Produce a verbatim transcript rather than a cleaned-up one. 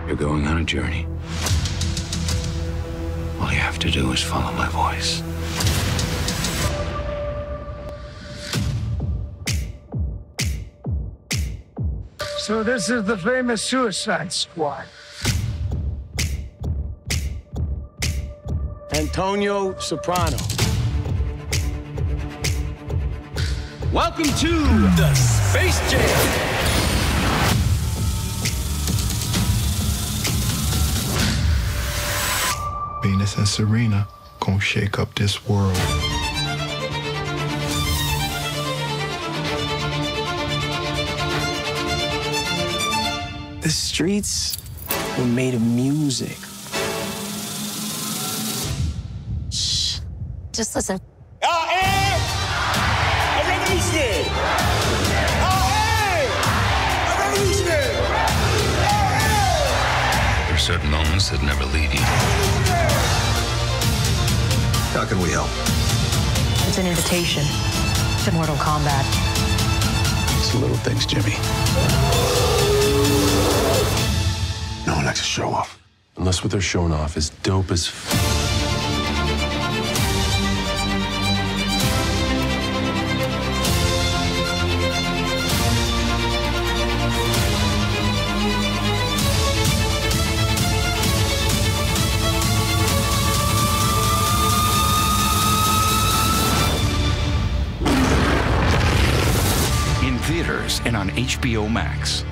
You're going on a journey. All you have to do is follow my voice. So this is the famous Suicide Squad. Antonio Soprano. Welcome to the Space Jam. Venus and Serena gonna shake up this world. The streets were made of music. Shh. Just listen. I am a revolutionary. I am a revolutionary. There are certain moments that never leave you. How can we help? It's an invitation to Mortal Kombat. It's the little things, Jimmy. No one likes to show off. Unless what they're showing off is dope as f. In theaters and on H B O Max.